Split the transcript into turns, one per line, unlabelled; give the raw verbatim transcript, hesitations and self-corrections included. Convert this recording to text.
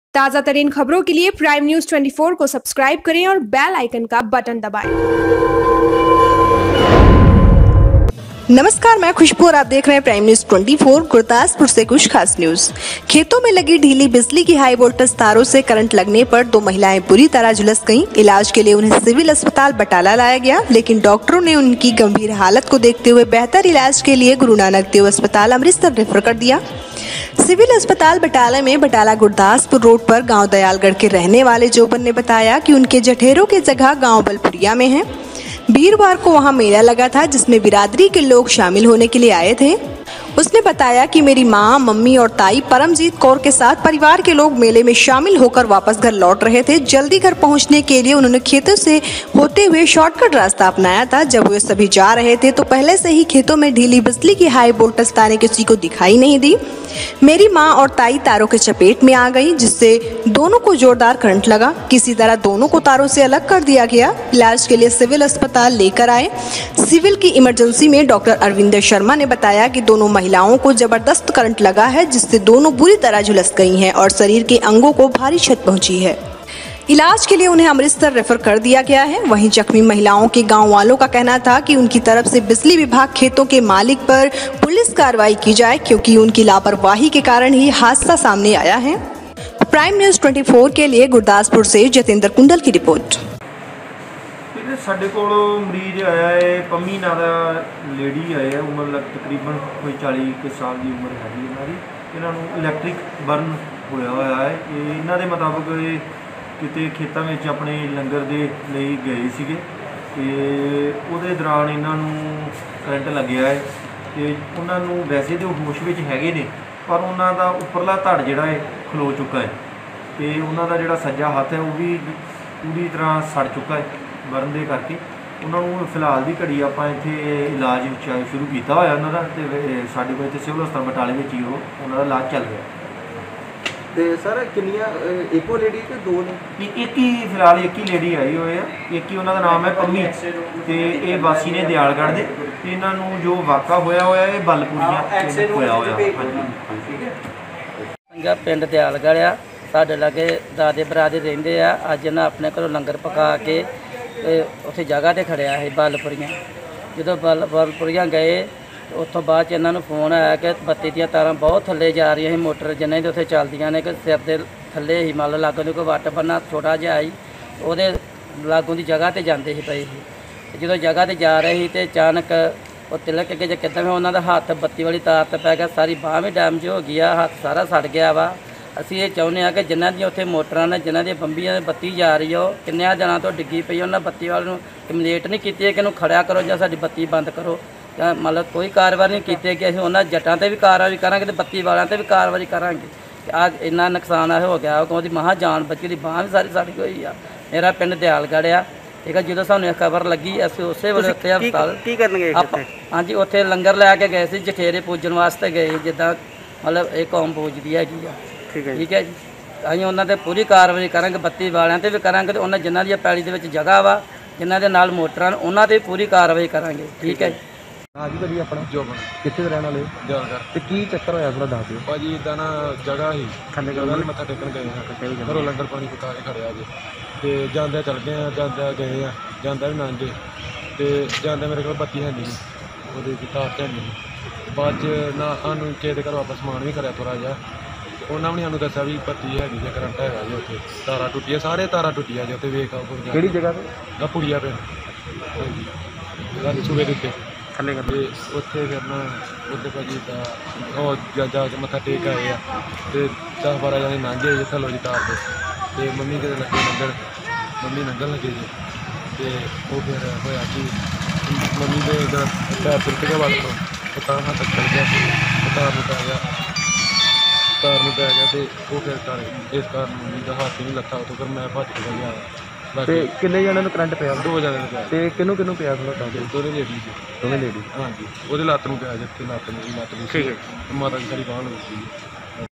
ताज़ा तरीन खबरों के लिए प्राइम न्यूज चौबीस को सब्सक्राइब करें और बेल आइकन का बटन दबाएं।
नमस्कार, मैं खुशबू और आप देख रहे हैं प्राइम न्यूज चौबीस। गुरदासपुर से कुछ खास न्यूज। खेतों में लगी ढीली बिजली की हाई वोल्टेज तारों से करंट लगने पर दो महिलाएं बुरी तरह झुलस गईं। इलाज के लिए उन्हें सिविल अस्पताल बटाला लाया गया, लेकिन डॉक्टरों ने उनकी गंभीर हालत को देखते हुए बेहतर इलाज के लिए गुरु नानक देव अस्पताल अमृतसर रेफर कर दिया। सिविल अस्पताल बटाला में बटाला गुरदासपुर रोड पर गांव दयालगढ़ के रहने वाले जोबन ने बताया कि उनके जठेरों की जगह गांव बलपुरिया में है। वीरवार को वहां मेला लगा था, जिसमें बिरादरी के लोग शामिल होने के लिए आए थे। उसने बताया कि मेरी मां, मम्मी और ताई परमजीत कौर के साथ परिवार के लोग मेले में शामिल होकर वापस घर लौट रहे थे। जल्दी घर पहुंचने के लिए उन्होंने खेतों से होते हुए शॉर्टकट रास्ता अपनाया था। जब वे सभी जा रहे थे तो पहले से ही खेतों में ढीली बिजली की हाई वोल्टेज तारें किसी को दिखाई नहीं दी। मेरी मां और ताई तारों के चपेट में आ गई, जिससे दोनों को जोरदार करंट लगा। किसी तरह दोनों को तारों से अलग कर दिया गया। इलाज के लिए सिविल अस्पताल लेकर आए। सिविल की इमरजेंसी में डॉक्टर अरविंदर शर्मा ने बताया कि दोनों महिलाओं को जबरदस्त करंट लगा है, जिससे दोनों बुरी तरह झुलस गई हैं और शरीर के अंगों को भारी क्षति पहुंची है। इलाज के लिए उन्हें अमृतसर रेफर कर दिया गया है। वहीं जख्मी महिलाओं के गांव वालों का कहना था कि उनकी तरफ से बिजली विभाग खेतों के मालिक पर पुलिस कार्रवाई की जाए, क्योंकि उनकी लापरवाही के कारण ही हादसा सामने आया है। प्राइम न्यूज चौबीस के लिए गुरदासपुर से जतेंद्र कुंडल की रिपोर्ट।
ਸਾਡੇ ਕੋਲ ਮਰੀਜ਼ ਆਇਆ ਹੈ ਪੰਮੀ ਨਾਂ ਦਾ ਲੇਡੀ ਆਏ ਹੈ, ਉਮਰ ਲੱਗ ਤਕਰੀਬਨ ਕੋਈ ਚਾਲੀ ਕੁ ਸਾਲ ਦੀ ਉਮਰ ਹੈਗੀ ਇਹਨਾਂ ਦੀ। ਇਹਨਾਂ ਨੂੰ ਇਲੈਕਟ੍ਰਿਕ ਬਰਨ ਹੋਇਆ ਹੋਇਆ ਹੈ। ਇਹ ਇਹਨਾਂ ਦੇ ਮੁਤਾਬਕ ਇਹ ਕਿਤੇ ਖੇਤਾਂ ਵਿੱਚ ਆਪਣੇ ਲੰਗਰ ਦੇ ਲਈ ਗਏ ਸੀਗੇ ਤੇ ਉਹਦੇ ਦੌਰਾਨ ਇਹਨਾਂ ਨੂੰ ਕਰੰਟ ਲੱਗਿਆ ਹੈ ਤੇ ਉਹਨਾਂ ਨੂੰ ਵੈਸੇ ਤਾਂ ਹੋਸ਼ ਵਿੱਚ ਹੈਗੇ ਨੇ, ਪਰ ਉਹਨਾਂ ਦਾ ਉੱਪਰਲਾ ਧੜ ਜਿਹੜਾ ਹੈ ਖਲੋ ਚੁੱਕਾ ਹੈ ਤੇ ਉਹਨਾਂ ਦਾ ਜਿਹੜਾ ਸੱਜਾ ਹੱਥ ਹੈ ਉਹ ਵੀ ਪੂਰੀ ਤਰ੍ਹਾਂ ਸੜ ਚੁੱਕਾ ਹੈ ਬਰਨ ਦੇ ਕਰਕੇ। ਉਹਨਾਂ ਨੂੰ ਫਿਲਹਾਲ ਦੀ ਘੜੀ ਆਪਾਂ ਇੱਥੇ ਇਲਾਜ ਸ਼ੁਰੂ ਕੀਤਾ ਹੋਇਆ ਉਹਨਾਂ ਦਾ ਤੇ ਸਾਡੇ ਕੋਲ ਇੱਥੇ ਸਿਵਲ ਹਸਪਤਾਲ ਬਟਾਲੇ ਵਿੱਚ ਹੀ ਉਹ ਉਹਨਾਂ ਦਾ ਇਲਾਜ ਚੱਲ ਰਿਹਾ।
ਤੇ ਸਰ ਕਿੰਨੀਆਂ ਇੱਕੋ ਲੇਡੀ ਕਿ ਦੋ ਨੇ?
ਇੱਕ ਹੀ ਫਿਲਹਾਲ ਇੱਕ ਹੀ ਲੇਡੀ ਆਈ ਹੋਏ ਆ, ਇੱਕ ਹੀ ਉਹਨਾਂ ਦਾ ਨਾਮ ਹੈ ਪੰਮੀ ਤੇ ਇਹ ਵਾਸੀ ਨੇ ਦਿਆਲਗੜ੍ਹ ਦੇ ਤੇ ਇਹਨਾਂ ਨੂੰ ਜੋ ਵਾਕਾ ਹੋਇਆ ਹੋਇਆ ਇਹ ਬਲਪੁਰੀਆਂ ਹੋਇਆ ਹੋਇਆ।
ਚੰਗਾ ਪਿੰਡ ਦਿਆਲਗੜ੍ਹ ਆ, ਸਾਡੇ ਲਾਗੇ ਦਾਦੇ ਬਰਾਦੇ ਰਹਿੰਦੇ ਆ। ਅੱਜ ਇਹਨਾਂ ਆਪਣੇ ਘਰੋਂ ਲੰਗਰ ਪਕਾ ਕੇ ਉੱਥੇ ਜਗ੍ਹਾ 'ਤੇ ਖੜਿਆ ਸੀ ਬਲਪੁਰੀਆਂ। ਜਦੋਂ ਬਲ ਬਲਪੁਰੀਆਂ ਗਏ ਉੱਥੋਂ ਬਾਅਦ 'ਚ ਇਹਨਾਂ ਨੂੰ ਫੋਨ ਆਇਆ ਕਿ ਬੱਤੀ ਦੀਆਂ ਤਾਰਾਂ ਬਹੁਤ ਥੱਲੇ ਜਾ ਰਹੀਆਂ ਸੀ, ਮੋਟਰ ਜਿੰਨੇ ਦੇ ਉੱਥੇ ਚੱਲਦੀਆਂ ਨੇ ਕਿ ਸਿਰ ਦੇ ਥੱਲੇ ਹੀ ਮੰਨ ਲਓ ਲਾਗੋਂ ਦੀ ਕੋਈ ਵੱਟ ਬੰਨਾ ਛੋਟਾ ਜਿਹਾ ਸੀ, ਉਹਦੇ ਲਾਗੋਂ ਦੀ ਜਗ੍ਹਾ 'ਤੇ ਜਾਂਦੇ ਸੀ ਪਏ ਸੀ। ਜਦੋਂ ਜਗ੍ਹਾ 'ਤੇ ਜਾ ਰਹੇ ਸੀ ਤੇ ਅਚਾਨਕ ਉਹ ਤਿਲਕ ਕੇ ਜੇ ਕਿੱਦਾਂ ਉਹਨਾਂ ਦਾ ਹੱਥ ਬੱਤੀ ਵਾਲੀ ਤਾਰ 'ਤੇ ਪੈ ਗਿਆ। ਸਾਰੀ ਬਾਂਹ ਵੀ ਡੈਮੇਜ ਹੋ ਗਈ ਆ, ਹੱਥ ਸਾਰਾ ਸੜ ਗਿਆ ਵਾ। ਅਸੀਂ ਇਹ ਚਾਹੁੰਦੇ ਹਾਂ ਕਿ ਜਿਨ੍ਹਾਂ ਦੀਆਂ ਉੱਥੇ ਮੋਟਰਾਂ ਨੇ, ਜਿਨ੍ਹਾਂ ਦੀਆਂ ਬੰਬੀਆਂ ਬੱਤੀ ਜਾ ਰਹੀ ਆ, ਉਹ ਕਿੰਨਿਆਂ ਦਿਨਾਂ ਤੋਂ ਡਿੱਗੀ ਪਈ, ਉਹਨਾਂ ਬੱਤੀ ਵਾਲੇ ਨੂੰ ਕੰਪਲੇਂਟ ਨਹੀਂ ਕੀਤੀ ਹੈ ਕਿ ਇਹਨੂੰ ਖੜਿਆ ਕਰੋ ਜਾਂ ਸਾਡੀ ਬੱਤੀ ਬੰਦ ਕਰੋ। ਜਾਂ ਮਤਲਬ ਕੋਈ ਕਾਰਵਾਈ ਨਹੀਂ ਕੀਤੀ ਕਿ ਅਸੀਂ ਉਹਨਾਂ ਜੱਟਾਂ 'ਤੇ ਵੀ ਕਾਰਵਾਈ ਕਰਾਂਗੇ ਤੇ ਬੱਤੀ ਵਾਲਿਆਂ 'ਤੇ ਵੀ ਕਾਰਵਾਈ ਕਰਾਂਗੇ। ਆ ਇੰਨਾ ਨੁਕਸਾਨ ਆ ਹੋ ਗਿਆ, ਉਹਦੀ ਮਹਾਂ ਜਾਨ ਬੱਚੀ ਦੀ ਬਾਂਹ ਵੀ ਸਾਰੀ ਸੜੀ ਹੋਈ ਆ। ਮੇਰਾ ਪਿੰਡ ਦਿਆਲਗੜ੍ਹ ਆ, ਠੀਕ ਆ। ਜਦੋਂ ਸਾਨੂੰ ਇਹ ਖਬਰ ਲੱਗੀ ਅਸੀਂ ਉਸੇ ਵੇਲੇ ਉੱਥੇ ਹਸਪਤਾਲ
ਕੀ ਕਰਨਗੇ
ਹਾਂਜੀ ਉੱਥੇ ਲੰਗਰ ਲੈ ਕੇ ਗਏ ਸੀ, ਜਠੇਰੇ ਪੂਜਣ ਵਾਸਤੇ ਗਏ, ਜਿੱਦਾਂ ਮਤਲਬ ਇਹ ਕੌਮ ਪੂਜਦੀ ਹੈਗੀ ਆ। ਠੀਕ ਹੈ ਠੀਕ ਹੈ ਜੀ। ਅਸੀਂ ਉਹਨਾਂ 'ਤੇ ਪੂਰੀ ਕਾਰਵਾਈ ਕਰਾਂਗੇ, ਬੱਤੀ ਵਾਲਿਆਂ 'ਤੇ ਵੀ ਕਰਾਂਗੇ ਤੇ ਉਹਨਾਂ ਜਿਨ੍ਹਾਂ ਦੀ ਪੈਲੀ ਦੇ ਵਿੱਚ ਜਗ੍ਹਾ ਵਾ, ਜਿਨ੍ਹਾਂ ਦੇ ਨਾਲ ਮੋਟਰਾਂ ਉਹਨਾਂ 'ਤੇ ਪੂਰੀ ਕਾਰਵਾਈ ਕਰਾਂਗੇ। ਠੀਕ ਹੈ ਜੀ।
ਹਾਂਜੀ ਭਾਜੀ, ਆਪਣਾ
ਜੋਬਨ
ਕਿੱਥੇ ਦੇ ਰਹਿਣ ਵਾਲੇ?
ਦਿਆਲਗੜ੍ਹ।
ਤੇ ਕੀ ਚੱਕਰ ਹੋਇਆ ਥੋੜਾ ਦੱਸ ਦਿਓ
ਭਾਜੀ। ਇੱਦਾਂ ਨਾ ਜਗ੍ਹਾ ਸੀ
ਥੱਲੇ
ਜਗ੍ਹਾ ਨੂੰ ਮੱਥਾ ਟੇਕਣ ਗਏ ਹਾਂ, ਘਰੋਂ ਲੰਗਰ ਪਾਣੀ ਪਕਾ ਕੇ ਖੜਿਆ ਜੇ ਤੇ ਜਾਂਦਿਆਂ ਚੱਲ ਗਏ ਆ, ਜਾਂਦਿਆਂ ਗਏ ਆ, ਜਾਂਦਾ ਵੀ ਨਾਂਗੇ ਤੇ ਜਾਂਦਿਆਂ ਮੇਰੇ ਕੋਲ ਬੱਤੀ ਹੈ ਨਹੀਂ, ਉਹਦੇ ਤਾਰ ਤੇ ਨਹੀਂ। ਬਾਅਦ 'ਚ ਨਾ ਸਾਨੂੰ ਕਿਸੇ ਦੇ ਘਰ ਵਾਪਸ ਸਮਾਨ ਵੀ ਕਰਿਆ ਥੋੜ੍ਹਾ ਜਿਹਾ, ਉਹਨਾਂ ਨੇ ਸਾਨੂੰ ਦੱਸਿਆ ਵੀ ਬੱਤੀ ਹੈਗੀ ਜੇ, ਕਰੰਟ ਹੈਗਾ ਜੀ ਉੱਥੇ, ਤਾਰਾਂ ਟੁੱਟੀਆਂ, ਸਾਰੇ ਤਾਰਾਂ ਟੁੱਟੀਆਂ ਜੀ ਉੱਥੇ। ਵੇਖ ਆਓ
ਕਿਹੜੀ ਜਗ੍ਹਾ 'ਤੇ?
ਆ ਪੁੜੀਆ ਪਿੰਡ ਹਾਂਜੀ ਸੂਬੇ ਦੇ ਉੱਤੇ ਥੱਲੇ ਕਰਦੇ ਉੱਥੇ। ਫਿਰ ਨਾ ਉੱਥੇ ਭਾਜੀ ਤਾਂ ਉਹ ਜਾ ਜਾ ਕੇ ਮੱਥਾ ਟੇਕ ਆਏ ਆ ਤੇ ਦਸ ਬਾਰਾਂ ਜਣੇ ਲੰਘੇ ਜੀ ਥੱਲੋਂ ਜੀ ਤਾਰ ਦੇ ਤੇ ਮੰਮੀ ਕਿਤੇ ਲੱਗੇ ਲੰਗਰ, ਮੰਮੀ ਲੰਘਣ ਲੱਗੇ ਜੀ ਤੇ ਉਹ ਫਿਰ ਹੋਇਆ ਕਿ ਮੰਮੀ ਦੇ ਪੈਰ ਤੁਰ ਕੇ ਵੱਲ ਤੋਂ ਤਾਂ ਹੱਥ ਚੱਲ ਗਿਆ, ਤਾਰ ਨੂੰ ਪੈ ਗਿਆ, ਤਾਰ ਨੂੰ ਪੈ ਗਿਆ ਤੇ ਉਹ ਫਿਰ ਕਰ ਇਸ ਕਾਰਨ ਮੰਮੀ ਦਾ ਹੱਥ ਨਹੀਂ ਲੱਥਾ ਉੱਥੋਂ। ਫਿਰ ਮੈਂ ਭੱਜ ਕੇ ਗਿਆ।
ਤੇ ਕਿੰਨੇ ਜਣਿਆਂ ਨੂੰ ਕਰੰਟ ਪਿਆ?
ਦੋ ਜਣਿਆਂ ਨੂੰ ਪਿਆ।
ਤੇ ਕਿਹਨੂੰ ਕਿਹਨੂੰ ਪਿਆ ਥੋੜਾ ਦੱਸ ਦਿਓ।
ਦੋਵੇਂ ਲੇਡੀ ਸੀ।
ਦੋਵੇਂ ਲੇਡੀ?
ਹਾਂਜੀ, ਉਹਦੇ ਲੱਤ ਨੂੰ ਪਿਆ, ਜਿੱਥੇ ਲੱਤ ਨੂੰ ਲੱਤ ਨੂੰ। ਠੀਕ ਹੈ। ਮਾਤਾ ਦੀ ਸਾਰੀ ਬਾਂਹ ਲੱਗੀ ਸੀ।